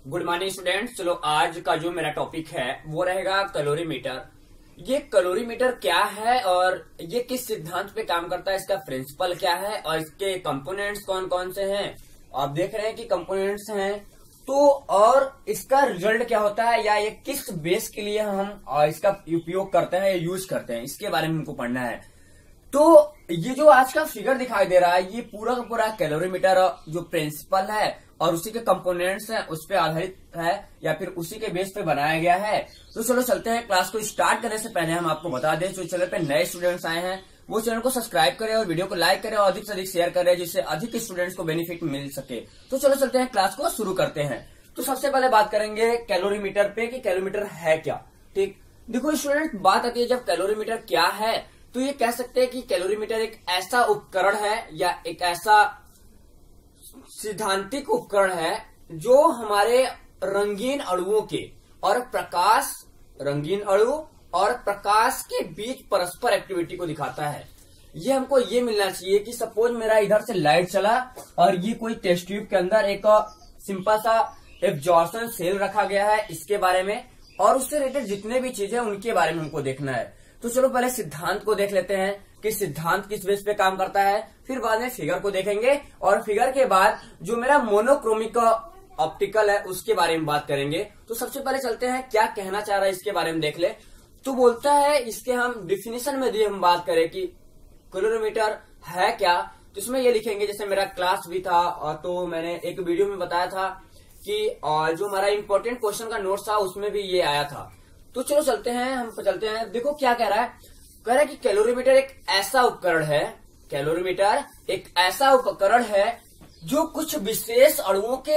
Good morning students. चलो आज का जो मेरा टॉपिक है वो रहेगा कैलोरीमीटर। ये कैलोरीमीटर क्या है और ये किस सिद्धांत पे काम करता है, इसका प्रिंसिपल क्या है और इसके कंपोनेंट्स कौन कौन से हैं। आप देख रहे हैं कि कंपोनेंट्स हैं तो और इसका रिजल्ट क्या होता है या ये किस बेस के लिए हम इसका उपयोग करते हैं या यूज करते हैं, इसके बारे में हमको पढ़ना है। तो ये जो आज का फिगर दिखाई दे रहा है ये पूरा का पूरा कैलोरीमीटर जो प्रिंसिपल है और उसी के कंपोनेंट्स हैं उस पे आधारित है या फिर उसी के बेस पे बनाया गया है। तो चलो चलते हैं। क्लास को स्टार्ट करने से पहले हम आपको बता दें, जो चैनल पे नए स्टूडेंट्स आए हैं वो चैनल को सब्सक्राइब करें और वीडियो को लाइक करें और अधिक से अधिक शेयर करें जिससे अधिक स्टूडेंट्स को बेनिफिट मिल सके। तो चलो चलते हैं, क्लास को शुरू करते हैं। तो सबसे पहले बात करेंगे कैलोरीमीटर पे कि कैलोरीमीटर है क्या। ठीक, देखो स्टूडेंट, बात आती है जब कैलोरीमीटर क्या है तो ये कह सकते हैं कि कैलोरीमीटर एक ऐसा उपकरण है या एक ऐसा सिद्धांतिक उपकरण है जो हमारे रंगीन अणुओं के और रंगीन अणु और प्रकाश के बीच परस्पर एक्टिविटी को दिखाता है। ये हमको ये मिलना चाहिए कि सपोज मेरा इधर से लाइट चला और ये कोई टेस्ट ट्यूब के अंदर एक सिंपल सा एब्जॉर्प्शन सेल रखा गया है, इसके बारे में और उससे रिलेटेड जितने भी चीजें उनके बारे में हमको देखना है। तो चलो पहले सिद्धांत को देख लेते हैं कि सिद्धांत किस बेस पे काम करता है, फिर बाद में फिगर को देखेंगे और फिगर के बाद जो मेरा मोनोक्रोमिक ऑप्टिकल है उसके बारे में बात करेंगे। तो सबसे पहले चलते हैं, क्या कहना चाह रहा है इसके बारे में देख ले। तो बोलता है, इसके हम डिफिनेशन में यदि हम बात करें कि कैलोरीमीटर है क्या, तो इसमें ये लिखेंगे, जैसे मेरा क्लास भी था और तो मैंने एक वीडियो में बताया था कि जो हमारा इंपॉर्टेंट क्वेश्चन का नोट था उसमें भी ये आया था। तो चलो चलते हैं, हम चलते हैं। देखो क्या कह रहा है, कह रहा है कि कैलोरीमीटर एक ऐसा उपकरण है, कैलोरीमीटर एक ऐसा उपकरण है जो कुछ विशेष अणुओं के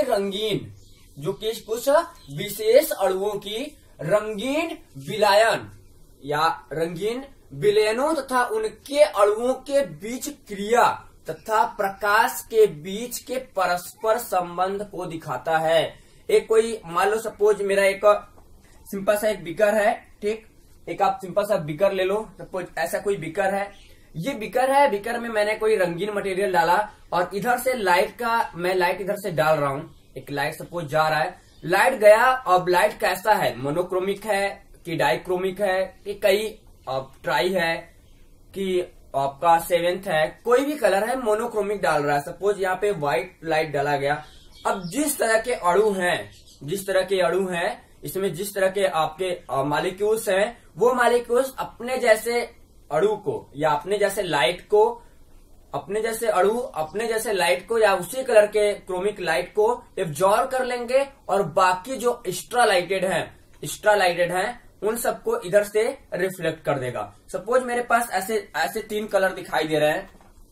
कुछ विशेष अणुओं की रंगीन विलयन या रंगीन विलयनों तथा उनके अणुओं के बीच क्रिया तथा प्रकाश के बीच के परस्पर संबंध को दिखाता है। एक कोई मान लो सपोज मेरा एक सिंपल सा एक बीकर है, ठीक, एक आप सिंपल सा बीकर ले लो, सपोज ऐसा कोई बीकर है, ये बीकर है, बीकर में मैंने कोई रंगीन मटेरियल डाला और इधर से मैं लाइट इधर से डाल रहा हूँ, एक लाइट सपोज जा रहा है, लाइट गया। अब लाइट कैसा है, मोनोक्रोमिक है कि डाइक्रोमिक है कि कई ट्राई है कि आपका सेवेंथ है, कोई भी कलर है, मोनोक्रोमिक डाल रहा है। सपोज यहाँ पे व्हाइट लाइट डाला गया। अब जिस तरह के अणु हैं इसमें जिस तरह के आपके मॉलिक्यूल्स हैं, वो मॉलिक्यूल्स अपने जैसे अणु को या अपने जैसे लाइट को या उसी कलर के क्रोमिक लाइट को एब्जॉर्ब कर लेंगे और बाकी जो एक्स्ट्रा लाइटेड हैं उन सबको इधर से रिफ्लेक्ट कर देगा। सपोज मेरे पास ऐसे 3 कलर दिखाई दे रहे हैं।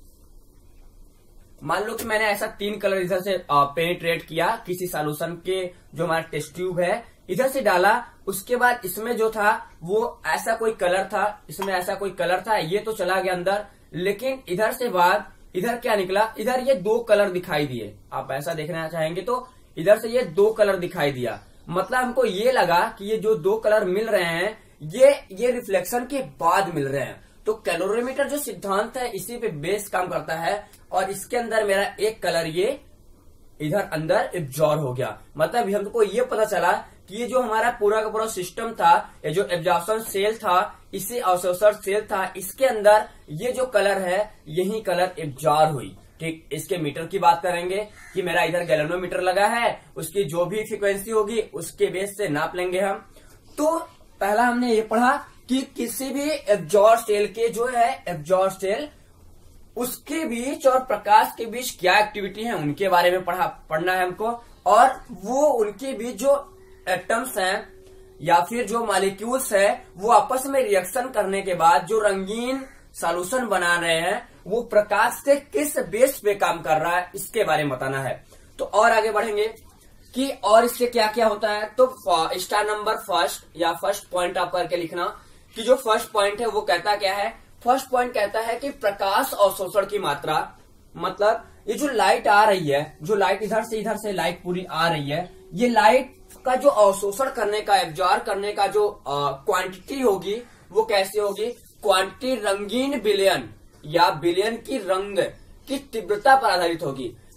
मान लो कि मैंने ऐसा 3 कलर इधर से पेनिट्रेट किया, किसी सॉल्यूशन के जो हमारा टेस्ट ट्यूब है इधर से डाला। उसके बाद इसमें जो था वो ऐसा कोई कलर था, ये तो चला गया अंदर, लेकिन इधर से बाद इधर क्या निकला, इधर ये 2 कलर दिखाई दिए। आप ऐसा देखना चाहेंगे तो इधर से ये 2 कलर दिखाई दिया। मतलब हमको ये लगा कि ये जो 2 कलर मिल रहे हैं ये रिफ्लेक्शन के बाद मिल रहे हैं। तो कैलोरीमीटर जो सिद्धांत है इसी पे बेस काम करता है और इसके अंदर मेरा एक कलर ये इधर अंदर एब्जॉर्ब हो गया। मतलब हमको ये पता चला कि ये जो हमारा पूरा का पूरा सिस्टम था, ये जो एब्जॉर्प्शन सेल था, इसी अवशोषण सेल था, इसके अंदर ये जो कलर है यही कलर एब्जॉर्ब हुई। ठीक, इसके मीटर की बात करेंगे कि मेरा इधर गैल्वेनोमीटर लगा है, उसकी जो भी फ्रीक्वेंसी होगी उसके बेस से नाप लेंगे हम। तो पहला हमने ये पढ़ा कि किसी भी एब्जॉर्ब सेल के जो है एब्जॉर्ब सेल उसके बीच और प्रकाश के बीच क्या एक्टिविटी है उनके बारे में पढ़ना है हमको। और वो उनके बीच जो एटम्स हैं या फिर जो मॉलिक्यूल्स हैं वो आपस में रिएक्शन करने के बाद जो रंगीन सॉल्यूशन बना रहे हैं वो प्रकाश से किस बेस पे काम कर रहा है इसके बारे में बताना है। तो और आगे बढ़ेंगे कि और इससे क्या क्या होता है। तो स्टार नंबर फर्स्ट पॉइंट आप करके लिखना कि जो फर्स्ट पॉइंट है वो कहता क्या है। फर्स्ट पॉइंट कहता है कि प्रकाश अवशोषण की मात्रा, मतलब ये जो लाइट आ रही है, जो लाइट इधर से लाइट पूरी आ रही है, ये लाइट का जो अवशोषण करने का, एब्जॉर्ब करने का जो क्वांटिटी होगी वो कैसे होगी, क्वांटिटी रंगीन विलयन या विलयन की रंग की तीव्रता पर आधारित होगी।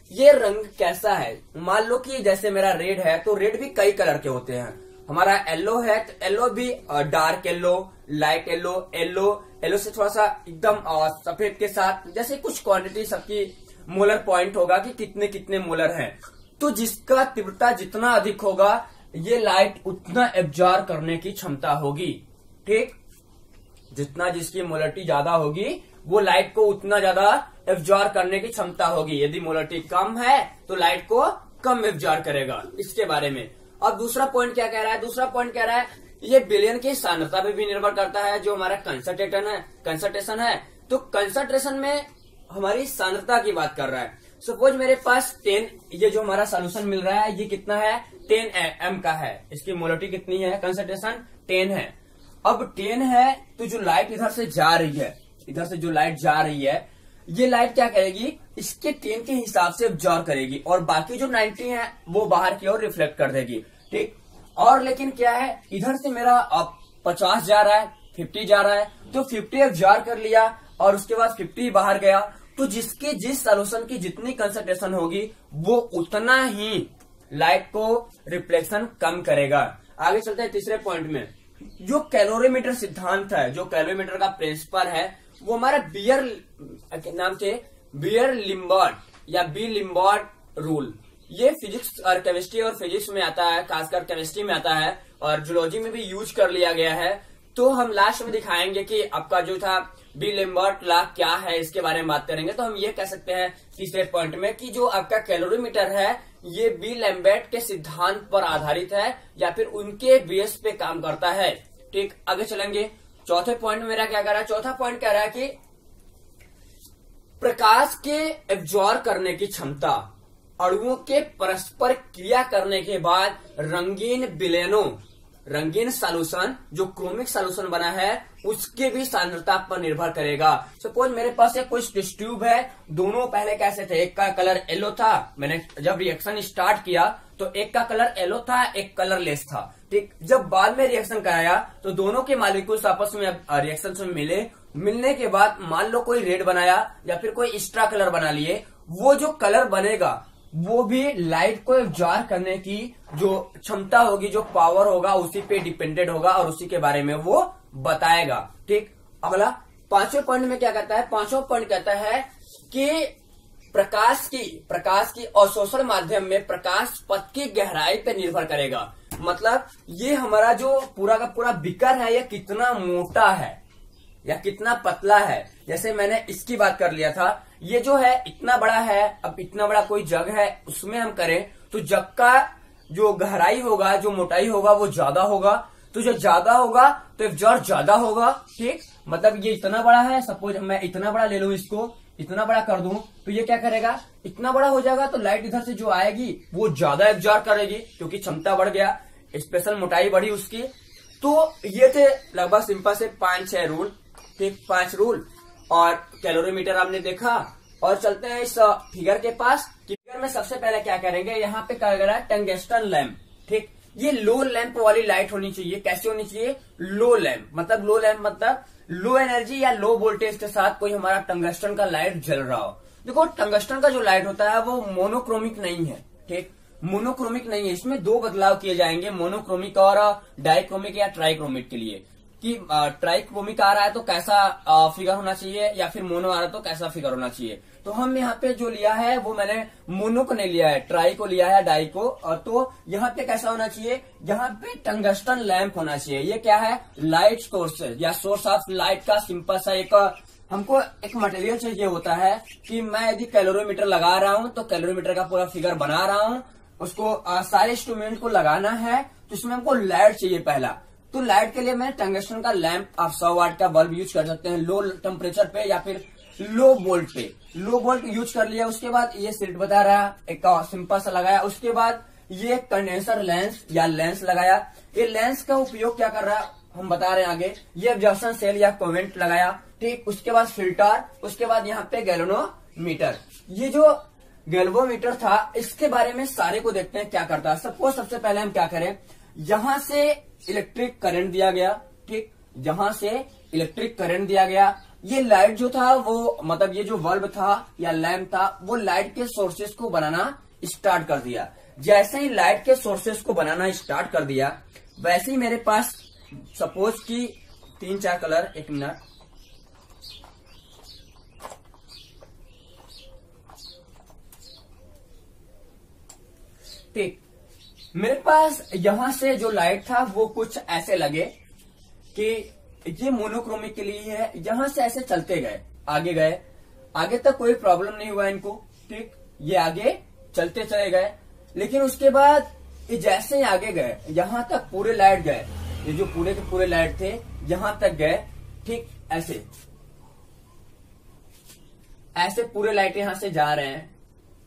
ये रंग कैसा है। मान लो कि जैसे मेरा रेड है तो रेड भी कई कलर के होते हैं। हमारा येलो है तो येलो भी dark yellow, light yellow, yellow से थोड़ा सा एकदम सफेद के साथ, जैसे कुछ क्वांटिटी सबकी मोलर पॉइंट होगा कि कितने कितने मोलर हैं। तो जिसका तीव्रता जितना अधिक होगा ये लाइट उतना एब्जॉर्ब करने की क्षमता होगी। ठीक, जितना जिसकी मोलरिटी ज्यादा होगी वो लाइट को उतना ज्यादा एब्जॉर्ब करने की क्षमता होगी। यदि मोलरिटी कम है तो लाइट को कम एब्जॉर्ब करेगा। इसके बारे में अब दूसरा पॉइंट क्या कह रहा है, दूसरा पॉइंट कह रहा है ये विलयन की सांद्रता पे भी निर्भर करता है। जो हमारा कंसंट्रेशन है तो कंसंट्रेशन में हमारी सांद्रता की बात कर रहा है। सपोज मेरे पास 10, ये जो हमारा सोल्यूशन मिल रहा है ये कितना है, 10 m का है। इसकी मोलरिटी कितनी है, कंसंट्रेशन 10 है। अब 10 है तो जो लाइट इधर से जा रही है, इधर से जो लाइट जा रही है ये लाइट क्या करेगी, इसके 10 के हिसाब से एब्जॉर्ब करेगी और बाकी जो 90 है वो बाहर की ओर रिफ्लेक्ट कर देगी। ठीक, और लेकिन क्या है इधर से मेरा अब 50 जा रहा है, 50 जा रहा है, तो 50 एब्जॉर्ब कर लिया और उसके बाद 50 बाहर गया। तो जिसके जिस सॉल्यूशन की जितनी कंसंट्रेशन होगी वो उतना ही लाइट को रिफ्लेक्शन कम करेगा। आगे चलते हैं तीसरे पॉइंट में। जो कैलोरीमीटर सिद्धांत है, जो कैलोरीमीटर का प्रिंसिपल है वो हमारा बियर नाम से बियर लिम्बर्ट या बी लिम्बर्ट रूल, ये फिजिक्स और केमिस्ट्री और फिजिक्स में आता है, खासकर केमिस्ट्री में आता है और जूलॉजी में भी यूज कर लिया गया है। तो हम लास्ट में दिखाएंगे कि आपका जो था बी लिम्बर्ट लॉ क्या है, इसके बारे में बात करेंगे। तो हम ये कह सकते हैं तीसरे पॉइंट में कि जो आपका कैलोरीमीटर है ये बी लैम्बर्ट के सिद्धांत पर आधारित है या फिर उनके बेस पे काम करता है। ठीक, आगे चलेंगे। चौथे पॉइंट में मेरा क्या कह रहा है, चौथा पॉइंट कह रहा है कि प्रकाश के एब्जॉर्ब करने की क्षमता, अणुओं के परस्पर क्रिया करने के बाद रंगीन सॉल्यूशन जो क्रोमिक सॉल्यूशन बना है उसके भी सांद्रता पर निर्भर करेगा। सपोज मेरे पास एक कुछ टेस्ट ट्यूब है, दोनों पहले कैसे थे, एक का कलर येलो था, मैंने जब रिएक्शन स्टार्ट किया तो एक का कलर येलो था, एक कलरलेस था। ठीक, जब बाद में रिएक्शन कराया तो दोनों के मॉलिक्यूल्स आपस में रिएक्शन में मिलने के बाद मान लो कोई रेड बनाया या फिर कोई एक्स्ट्रा कलर बना लिए, वो जो कलर बनेगा वो भी लाइट को एब्जॉर्ब करने की जो क्षमता होगी, जो पावर होगा उसी पे डिपेंडेंट होगा और उसी के बारे में वो बताएगा। ठीक, अगला पांचवें पॉइंट में क्या कहता है, पांचवा पॉइंट कहता है कि प्रकाश की अवशोषण माध्यम में प्रकाश पथ की गहराई पे निर्भर करेगा। मतलब ये हमारा जो पूरा का पूरा बीकर है ये कितना मोटा है या कितना पतला है। जैसे मैंने इसकी बात कर लिया था, ये जो है इतना बड़ा है, अब इतना बड़ा कोई जग है उसमें हम करें तो जग का जो गहराई होगा, जो मोटाई होगा वो ज्यादा होगा, तो जो ज्यादा होगा तो एब्जॉर्ब ज्यादा होगा। ठीक, मतलब ये इतना बड़ा है, सपोज मैं इतना बड़ा ले लूं, इसको इतना बड़ा कर दूं तो ये क्या करेगा, इतना बड़ा हो जाएगा तो लाइट इधर से जो आएगी वो ज्यादा एब्जॉर्ब करेगी क्योंकि क्षमता बढ़ गया, स्पेशल मोटाई बढ़ी उसकी। तो ये थे लगभग सिंपल से 5-6 रूल। ठीक, 5 रूल और कैलोरीमीटर आपने देखा। और चलते हैं इस फिगर के पास। फिगर में सबसे पहले क्या करेंगे, यहाँ पे क्या करेगा, टंगस्टन लैंप। ठीक, ये लो लैंप वाली लाइट होनी चाहिए। कैसी होनी चाहिए, लो लैंप मतलब लो एनर्जी या लो वोल्टेज के साथ कोई हमारा टंगस्टन का लाइट जल रहा हो। देखो टंगस्टन का जो लाइट होता है वो मोनोक्रोमिक नहीं है। ठीक, मोनोक्रोमिक नहीं है, इसमें 2 बदलाव किए जाएंगे, मोनोक्रोमिक और डाइक्रोमिक या ट्राइक्रोमिक के लिए। कि ट्राइक्रोमिक आ रहा है तो कैसा फिगर होना चाहिए या फिर मोनो आ रहा है तो कैसा फिगर होना चाहिए। तो हम यहाँ पे जो लिया है वो मैंने मोनो को नहीं लिया है, ट्राई को लिया है, डाई को। तो यहाँ पे कैसा होना चाहिए, यहाँ पे टंगस्टन लैंप होना चाहिए। ये क्या है, लाइट सोर्स या सोर्स ऑफ लाइट का सिंपल सा एक हमको एक मटेरियल चाहिए होता है कि मैं यदि कैलोरीमीटर लगा रहा हूँ तो कैलोरीमीटर का पूरा फिगर बना रहा हूँ, उसको सारे इंस्ट्रूमेंट को लगाना है तो इसमें हमको लाइट चाहिए पहला। तो लाइट के लिए मैं टंगस्टन का लैंप, आप 100 वाट का बल्ब यूज कर सकते हैं लो टेम्परेचर पे या फिर लो वोल्ट पे। लो वोल्ट यूज कर लिया, उसके बाद ये सिल्ट बता रहा है, एक सिंपल सा लगाया। उसके बाद ये कंडेंसर लेंस या लेंस लगाया। ये लेंस का उपयोग क्या कर रहा है हम बता रहे हैं आगे। ये एब्जॉर्प्शन सेल या कोवेंट लगाया। ठीक, उसके बाद फिल्टर, उसके बाद यहाँ पे गैल्वेनोमीटर। ये जो गैल्वेनोमीटर था इसके बारे में सारे को देखते हैं क्या करता है। सपोज सबसे पहले हम क्या करें, यहां से इलेक्ट्रिक करंट दिया गया। ठीक, जहां से इलेक्ट्रिक करंट दिया गया ये लाइट जो था वो मतलब ये जो बल्ब था या लैंप था वो लाइट के सोर्सेस को बनाना स्टार्ट कर दिया। जैसे ही लाइट के सोर्सेस को बनाना स्टार्ट कर दिया वैसे ही मेरे पास सपोज कि 3-4 कलर, 1 मिनट, ठीक, मेरे पास यहां से जो लाइट था वो कुछ ऐसे लगे कि ये मोनोक्रोमिक के लिए है। यहां से ऐसे चलते गए, आगे तक कोई प्रॉब्लम नहीं हुआ इनको, ठीक, ये आगे चलते चले गए। लेकिन उसके बाद ये जैसे ही आगे गए यहां तक पूरे लाइट गए, ये जो पूरे के पूरे लाइट थे यहां तक गए, ठीक, ऐसे पूरे लाइट यहां से जा रहे हैं।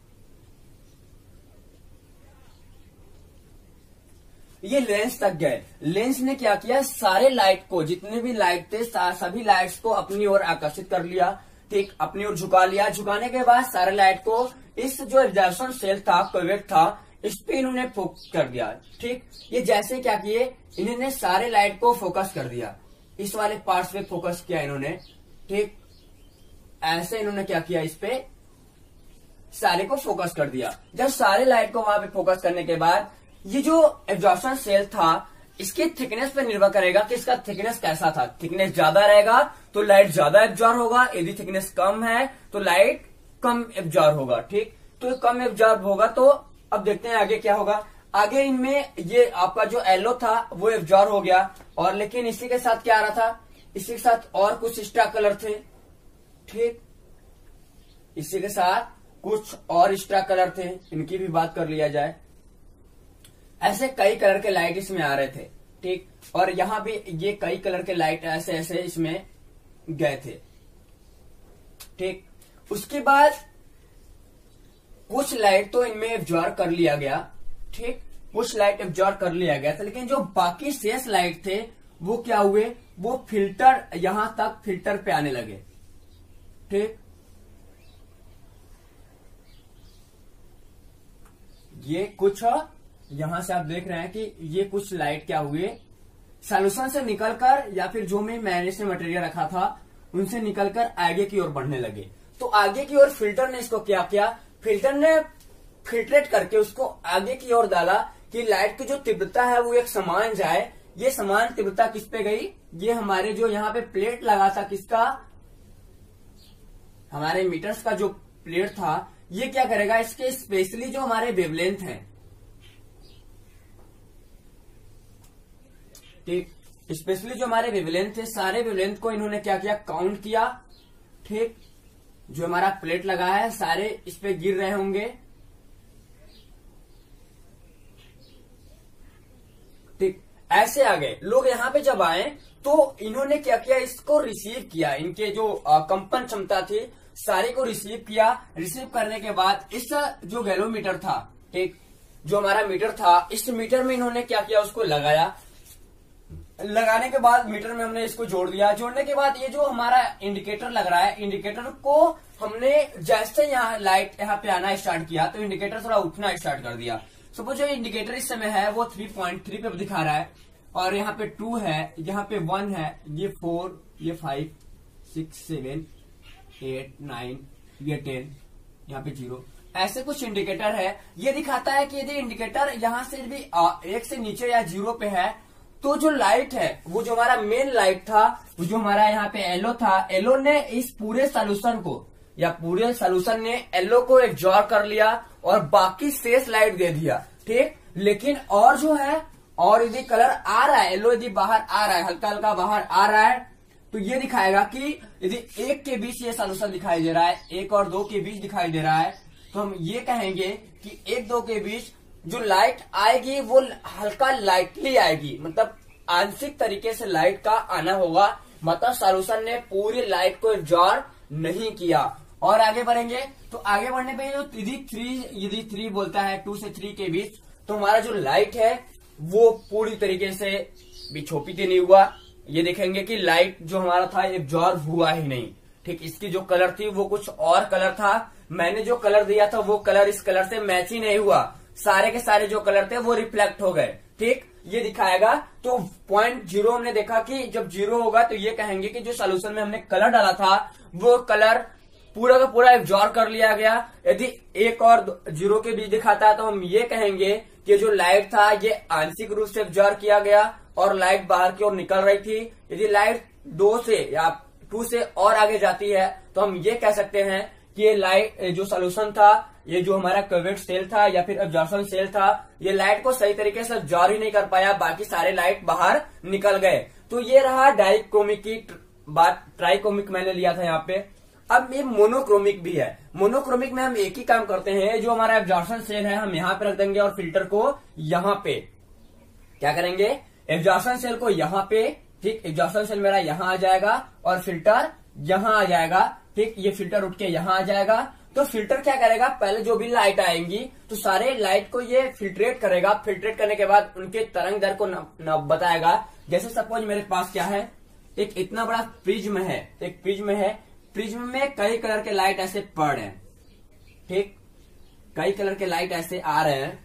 ये लेंस तक गए। लेंस ने क्या किया, सारे लाइट को, जितने भी लाइट थे सभी लाइट्स को अपनी ओर आकर्षित कर लिया, ठीक, अपनी ओर झुका लिया। झुकाने के बाद सारे लाइट को इस जो एब्जॉर्प्शन सेल था, क्वेट था, इस पे इन्होंने फोकस कर दिया, ठीक। ये जैसे क्या किए, इन्होंने सारे लाइट को फोकस कर दिया, इस वाले पार्ट्स पे फोकस किया इन्होंने, ठीक, ऐसे इन्होंने क्या किया, इस पे सारे को फोकस कर दिया। जब सारे लाइट को वहां पे फोकस करने के बाद ये जो एब्जॉर्प्शन सेल था इसके थिकनेस पे निर्भर करेगा कि इसका थिकनेस कैसा था। थिकनेस ज्यादा रहेगा तो लाइट ज्यादा एब्जॉर्ब होगा, यदि थिकनेस कम है तो लाइट कम एब्जॉर्ब होगा, ठीक। तो कम एब्जॉर्ब होगा तो अब देखते हैं आगे क्या होगा। आगे इनमें ये आपका जो येलो था वो एब्जॉर्ब हो गया, और लेकिन इसी के साथ क्या आ रहा था, इसी के साथ और कुछ एक्स्ट्रा कलर थे, ठीक, इसी के साथ कुछ और एक्स्ट्रा कलर थे, इनकी भी बात कर लिया जाए। ऐसे कई कलर के लाइट इसमें आ रहे थे, ठीक, और यहां भी ये कई कलर के लाइट ऐसे ऐसे इसमें गए थे, ठीक। उसके बाद कुछ लाइट तो इनमें एब्जॉर्ब कर लिया गया, ठीक, कुछ लाइट एब्जॉर्ब कर लिया गया था, लेकिन जो बाकी शेष लाइट थे वो क्या हुए, वो फिल्टर, यहां तक फिल्टर पे आने लगे, ठीक। ये कुछ यहां से आप देख रहे हैं कि ये कुछ लाइट क्या हुए, सॉल्यूशन से निकलकर या फिर जो मैंने इसमें मटेरियल रखा था उनसे निकलकर आगे की ओर बढ़ने लगे। तो आगे की ओर फिल्टर ने इसको क्या किया, फिल्टर ने फिल्ट्रेट करके उसको आगे की ओर डाला कि लाइट की जो तीव्रता है वो एक समान जाए। ये समान तीव्रता किस पे गई, ये हमारे जो यहाँ पे प्लेट लगा था, किसका, हमारे मीटर्स का जो प्लेट था, ये क्या करेगा, इसके स्पेशली जो हमारे वेवलेंथ है, ठीक, स्पेशली जो हमारे वेवलेंथ थे, सारे वेवलेंथ को इन्होंने क्या किया, काउंट किया, ठीक। जो हमारा प्लेट लगा है सारे इस पे गिर रहे होंगे, ठीक। ऐसे आ गए लोग। यहाँ पे जब आए तो इन्होंने क्या किया, इसको रिसीव किया, इनके जो कंपन क्षमता थी सारे को रिसीव किया। रिसीव करने के बाद इस जो गैलोमीटर था, ठीक, जो हमारा मीटर था, इस मीटर में इन्होंने क्या किया, उसको लगाया। लगाने के बाद मीटर में हमने इसको जोड़ दिया। जोड़ने के बाद ये जो हमारा इंडिकेटर लग रहा है, इंडिकेटर को हमने जैसे यहाँ लाइट यहाँ पे आना स्टार्ट किया तो इंडिकेटर थोड़ा उठना स्टार्ट कर दिया। सपोज जो इंडिकेटर इस समय है वो 3.3 पे दिखा रहा है, और यहाँ पे 2 है, यहाँ पे 1 है, ये 4, ये 5, 6, 7, 8, 9, ये 10, यहाँ पे 0, ऐसे कुछ इंडिकेटर है। ये दिखाता है कि यदि इंडिकेटर यहाँ से भी 1 से नीचे या 0 पे है तो जो लाइट है, वो जो हमारा मेन लाइट था, वो जो हमारा यहाँ पे येलो था, येलो ने इस पूरे सोल्यूशन को या पूरे सोल्यूशन ने येलो को एब्जॉर्ब कर लिया और बाकी शेष लाइट दे दिया, ठीक। लेकिन और जो है, और यदि कलर आ रहा है, येलो यदि बाहर आ रहा है, हल्का हल्का बाहर आ रहा है, तो ये दिखाएगा कि यदि 1 के बीच ये सोल्यूशन दिखाई दे रहा है, 1 और 2 के बीच दिखाई दे रहा है, तो हम ये कहेंगे कि 1-2 के बीच जो लाइट आएगी वो हल्का लाइटली आएगी, मतलब आंशिक तरीके से लाइट का आना होगा, मतलब सोल्यूशन ने पूरी लाइट को एब्जॉर्ब नहीं किया। और आगे बढ़ेंगे तो आगे बढ़ने पे यदि 3 बोलता है 2 से 3 के बीच, तो हमारा जो लाइट है वो पूरी तरीके से बिछोपित नहीं हुआ। ये देखेंगे कि लाइट जो हमारा था एब्जॉर्ब हुआ ही नहीं, ठीक। इसकी जो कलर थी वो कुछ और कलर था, मैंने जो कलर दिया था वो कलर इस कलर से मैच ही नहीं हुआ, सारे के सारे जो कलर थे वो रिफ्लेक्ट हो गए, ठीक। ये दिखाएगा। तो 0.0 हमने देखा कि जब 0 होगा तो ये कहेंगे कि जो सोल्यूशन में हमने कलर डाला था वो कलर पूरा का पूरा एब्जॉर्ब कर लिया गया। यदि 1 और 0 के बीच दिखाता है तो हम ये कहेंगे कि जो लाइट था ये आंशिक रूप से एब्जॉर्ब किया गया और लाइट बाहर की ओर निकल रही थी। यदि लाइट 2 से या 2 से और आगे जाती है तो हम ये कह सकते हैं कि ये लाइट जो सोल्यूशन था, ये जो हमारा कवेट सेल था या फिर एब्जॉर्प्शन सेल था, ये लाइट को सही तरीके से एब्जॉर्ब ही नहीं कर पाया, बाकी सारे लाइट बाहर निकल गए। तो ये रहा डाइक्रोमिक की बात। ट्राइक्रोमिक मैंने लिया था यहाँ पे। अब ये मोनोक्रोमिक भी है। मोनोक्रोमिक में हम एक ही काम करते हैं, जो हमारा एब्जॉर्प्शन सेल है हम यहाँ पे रख देंगे और फिल्टर को यहाँ पे। क्या करेंगे, एब्जॉर्प्शन सेल को यहाँ पे, ठीक, एब्जॉर्प्शन सेल मेरा यहाँ आ जाएगा और फिल्टर यहाँ आ जाएगा, ठीक, ये फिल्टर उठ के यहाँ आ जाएगा। तो फिल्टर क्या करेगा, पहले जो भी लाइट आएंगी तो सारे लाइट को ये फिल्ट्रेट करेगा। फिल्ट्रेट करने के बाद उनके तरंग दर को बताएगा। जैसे सपोज मेरे पास क्या है, एक इतना बड़ा प्रिज्म है, एक प्रिज्म है, प्रिज्म में कई कलर के लाइट ऐसे पड़ रहे हैं, ठीक, कई कलर के लाइट ऐसे आ रहे हैं।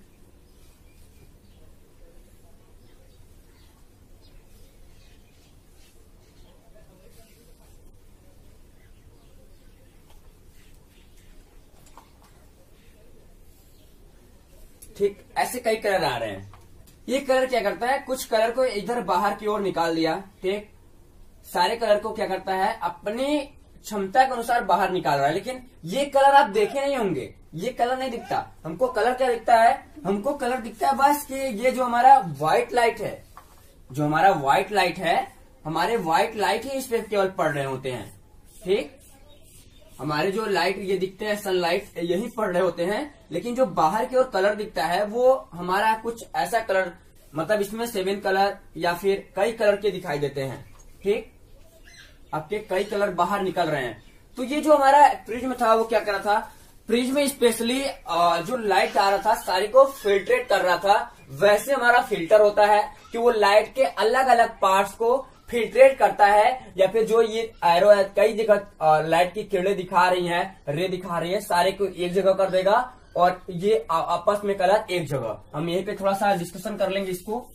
ठीक, ऐसे कई कलर आ रहे हैं। ये कलर क्या करता है, कुछ कलर को इधर बाहर की ओर निकाल दिया, ठीक, सारे कलर को क्या करता है अपनी क्षमता के अनुसार बाहर निकाल रहा है। लेकिन ये कलर आप देखे नहीं होंगे, ये कलर नहीं दिखता हमको। कलर क्या दिखता है, हमको कलर दिखता है बस कि ये जो हमारा व्हाइट लाइट है, जो हमारा व्हाइट लाइट है, हमारे व्हाइट लाइट ही इस पे केवल पड़ रहे होते हैं, ठीक, हमारे जो लाइट ये दिखते हैं सनलाइट यही पड़ रहे होते हैं। लेकिन जो बाहर की ओर कलर दिखता है वो हमारा कुछ ऐसा कलर, मतलब इसमें 7 कलर या फिर कई कलर के दिखाई देते हैं, ठीक, आपके कई कलर बाहर निकल रहे हैं। तो ये जो हमारा प्रिज्म था वो क्या कर रहा था, प्रिज्म स्पेशली जो लाइट आ रहा था सारी को फिल्ट्रेट कर रहा था। वैसे हमारा फिल्टर होता है कि वो लाइट के अलग अलग पार्ट्स को फिल्ट्रेट करता है, या फिर जो ये एरो है कई जगह लाइट की किरणें दिखा रही हैं, रे दिखा रही है, सारे को एक जगह कर देगा और ये आपस में कलर एक जगह। हम यहीं पे थोड़ा सा डिस्कशन कर लेंगे इसको।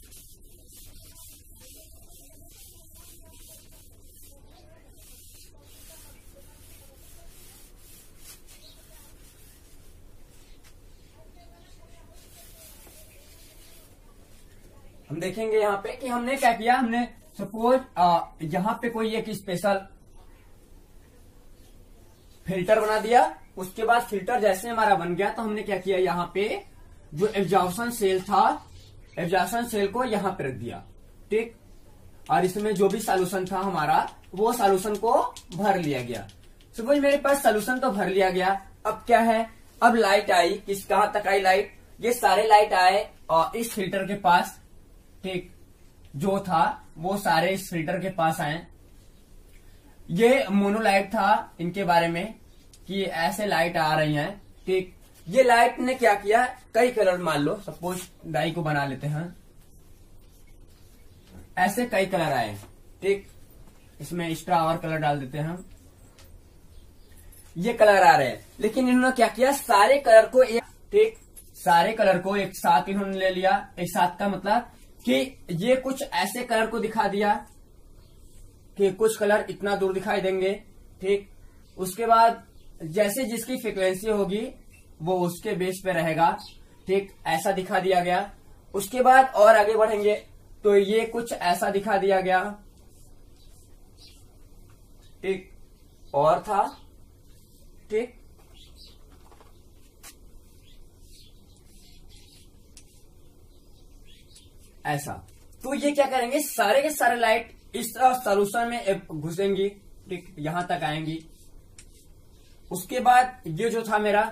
हम देखेंगे यहाँ पे कि हमने क्या किया, हमने सपोज यहाँ पे कोई एक स्पेशल फिल्टर बना दिया। उसके बाद फिल्टर जैसे हमारा बन गया तो हमने क्या किया, यहाँ पे जो एब्जॉर्प्शन सेल था, एब्जॉर्प्शन सेल को यहाँ पे रख दिया, ठीक, और इसमें जो भी सॉल्यूशन था हमारा वो सॉल्यूशन को भर लिया गया। सपोज मेरे पास सॉल्यूशन तो भर लिया गया। अब क्या है, अब लाइट आई, किस कहां तक आई लाइट, ये सारे लाइट आए और इस फिल्टर के पास, ठीक, जो था वो सारे इस फिल्टर के पास आए। ये मोनोलाइट था इनके बारे में कि ऐसे लाइट आ रही हैं, ठीक। ये लाइट ने क्या किया, कई कलर, मान लो सपोज डाई को बना लेते हैं, ऐसे कई कलर आए, ठीक, इसमें एक्स्ट्रा और कलर डाल देते हैं हम, ये कलर आ रहे हैं। लेकिन इन्होंने क्या किया, सारे कलर को एक, ठीक, सारे कलर को एक साथ इन्होंने ले लिया। एक साथ का मतलब कि ये कुछ ऐसे कलर को दिखा दिया कि कुछ कलर इतना दूर दिखाई देंगे, ठीक। उसके बाद जैसे जिसकी फ्रीक्वेंसी होगी वो उसके बेस पे रहेगा, ठीक, ऐसा दिखा दिया गया। उसके बाद और आगे बढ़ेंगे तो ये कुछ ऐसा दिखा दिया गया, ठीक, और था, ठीक, ऐसा। तो ये क्या करेंगे, सारे के सारे लाइट इस सॉल्यूशन में घुसेंगी, ठीक, यहां तक आएंगी। उसके बाद ये जो था मेरा,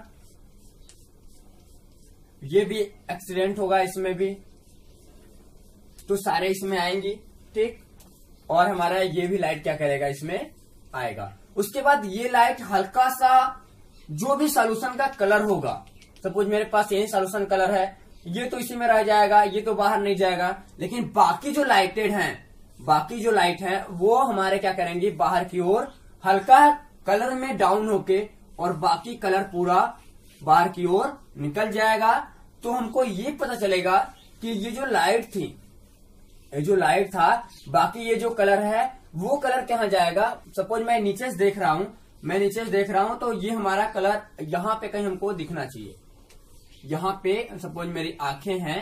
ये भी एक्सीडेंट होगा इसमें भी, तो सारे इसमें आएंगी, ठीक, और हमारा ये भी लाइट क्या करेगा, इसमें आएगा। उसके बाद ये लाइट हल्का सा जो भी सॉल्यूशन का कलर होगा, सपोज मेरे पास यही सॉल्यूशन कलर है, ये तो इसी में रह जाएगा, ये तो बाहर नहीं जाएगा। लेकिन बाकी जो लाइटेड हैं, बाकी जो लाइट है वो हमारे क्या करेंगी, बाहर की ओर हल्का कलर में डाउन होके और बाकी कलर पूरा बाहर की ओर निकल जाएगा। तो हमको ये पता चलेगा कि ये जो लाइट थी, जो लाइट था, बाकी ये जो कलर है वो कलर कहाँ जाएगा। सपोज मैं नीचे से देख रहा हूं, तो ये हमारा कलर यहाँ पे कहीं हमको दिखना चाहिए। यहाँ पे सपोज मेरी आंखें हैं,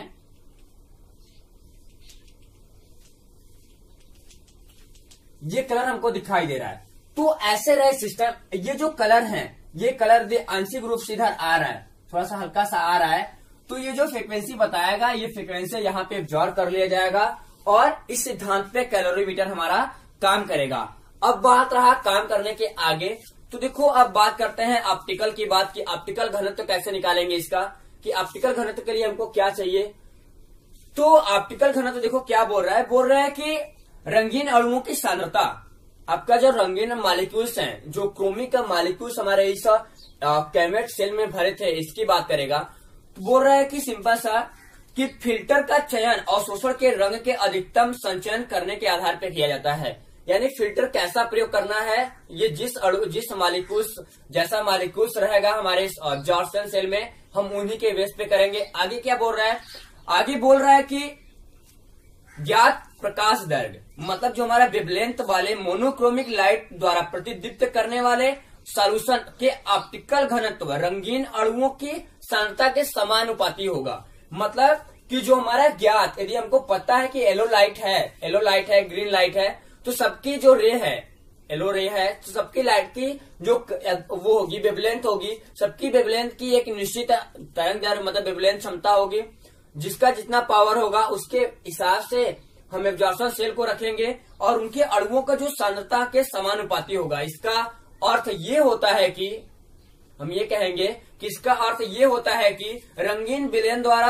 ये कलर हमको दिखाई दे रहा है। तो ऐसे रहे सिस्टम, ये जो कलर है, ये कलर आंशिक रूप से इधर आ रहा है, थोड़ा सा हल्का सा आ रहा है। तो ये जो फ्रीक्वेंसी बताएगा, ये फ्रीक्वेंसी यहाँ पे एब्जॉर्ब कर लिया जाएगा और इस सिद्धांत पे कैलोरीमीटर हमारा काम करेगा। अब बात रहा काम करने के आगे, तो देखो अब बात करते हैं ऑप्टिकल की बात की ऑप्टिकल घनत्व कैसे निकालेंगे इसका, कि ऑप्टिकल घनत्व के लिए हमको क्या चाहिए। तो ऑप्टिकल घनत्व देखो क्या बोल रहा है कि रंगीन अणुओं की सांद्रता, आपका जो रंगीन मॉलिक्यूल्स हैं, जो क्रोमिक मॉलिक्यूल्स हमारे इस कैमेट सेल में भरे थे, इसकी बात करेगा। तो बोल रहा है कि सिंपल सा कि फिल्टर का चयन अवशोषण के रंग के अधिकतम संचयन करने के आधार पर किया जाता है। यानी फिल्टर कैसा प्रयोग करना है, ये जिस मॉलिक्यूल्स जैसा मॉलिक्यूल्स रहेगा हमारे इस एब्जॉर्प्शन सेल में, हम उन्हीं के बेस पे करेंगे। आगे क्या बोल रहा है, आगे बोल रहा है कि ज्ञात प्रकाश दैर्घ्य, मतलब जो हमारा वेवलेंथ वाले मोनोक्रोमिक लाइट द्वारा प्रतिदीप्त करने वाले सॉल्यूशन के ऑप्टिकल घनत्व रंगीन अणुओं की सांद्रता के समानुपाती होगा। मतलब कि जो हमारा ज्ञात, यदि हमको पता है कि येलो लाइट है, ग्रीन लाइट है, तो सबकी जो रे है, येलो रे है, तो सबकी लाइट की जो वो होगी वेवलेंथ होगी, सबकी वेवलेंथ की एक निश्चित तरंगदैर्घ्य मतलब वेवलेंथ क्षमता होगी, जिसका जितना पावर होगा उसके हिसाब से हम एब्जॉर्प्शन सेल को रखेंगे और उनके अणुओं का जो सांद्रता के समानुपाती होगा। इसका अर्थ ये होता है कि हम ये कहेंगे कि इसका अर्थ ये होता है कि रंगीन विलयन द्वारा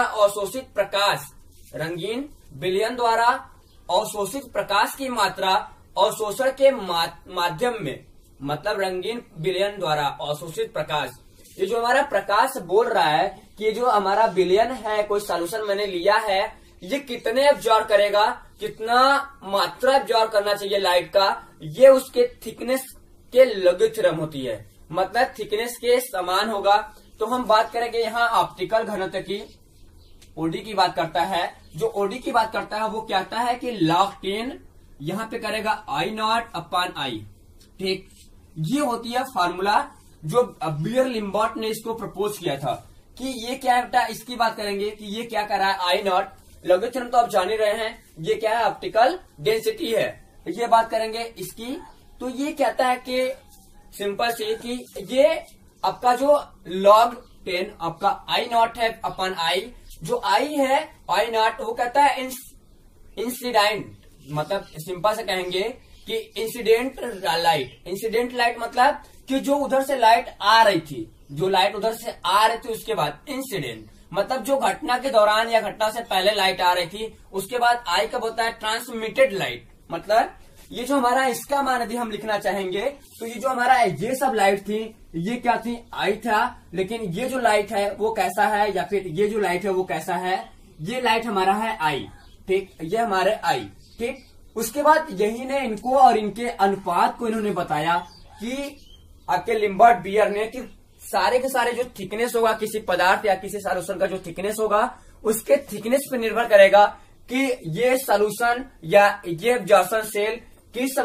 अवशोषित प्रकाश की मात्रा अवशोषण के माध्यम में, मतलब रंगीन विलयन द्वारा अवशोषित प्रकाश, ये जो हमारा प्रकाश बोल रहा है कि ये जो हमारा विलयन है, कोई सॉल्यूशन मैंने लिया है, ये कितने एब्जॉर्ब करेगा, कितना मात्रा एब्जॉर्ब करना चाहिए लाइट का, ये उसके थिकनेस के लघुत्तम होती है, मतलब थिकनेस के समान होगा। तो हम बात करेंगे यहाँ ऑप्टिकल घनत्व की, ओडी की बात करता है। जो ओडी की बात करता है वो कहता है कि log 10 यहाँ पे करेगा I0/I, ठीक। ये होती है फार्मूला जो बीयर-लिम्बर्ट ने इसको प्रपोज किया था कि ये क्या बेटा, इसकी बात करेंगे कि ये क्या कर रहा है I0, लघुत्तम तो आप जान ही रहे हैं, ये क्या है ऑप्टिकल डेंसिटी है, ये बात करेंगे इसकी। तो ये कहता है कि सिंपल से कि ये आपका जो log 10 आपका I0 है अपन I, जो I है I0 वो कहता है इंसिडेंट, मतलब सिंपल से कहेंगे कि इंसिडेंट लाइट मतलब कि जो उधर से लाइट आ रही थी, जो लाइट उधर से आ रही थी उसके बाद इंसिडेंट, मतलब जो घटना के दौरान या घटना से पहले लाइट आ रही थी, उसके बाद आई कब होता है ट्रांसमिटेड लाइट। मतलब ये जो हमारा इसका मान यदि हम लिखना चाहेंगे तो ये जो हमारा ये सब लाइट थी ये क्या थी, आई था, लेकिन ये जो लाइट है वो कैसा है, या फिर ये जो लाइट है वो कैसा है, ये लाइट हमारा है आई, ठीक, ये हमारे आई, ठीक। उसके बाद यही ने इनको और इनके अनुपात को इन्होंने बताया कि आपके लिम्बर्ट बियर ने कि सारे के सारे जो थिकनेस होगा किसी पदार्थ या किसी सॉल्यूशन का जो थिकनेस होगा उसके थिकनेस पे निर्भर करेगा कि ये सॉल्यूशन या ये एब्जॉर्प्शन सेल किस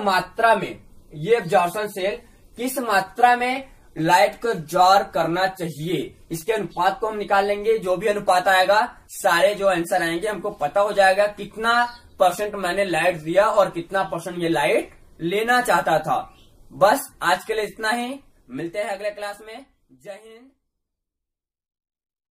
मात्रा में लाइट को एब्जॉर्ब करना चाहिए। इसके अनुपात को हम निकाल लेंगे, जो भी अनुपात आएगा सारे जो आंसर आएंगे हमको पता हो जाएगा कितना % मैंने लाइट दिया और कितना % ये लाइट लेना चाहता था। बस आज के लिए इतना ही, मिलते हैं अगले क्लास में। जय हिंद।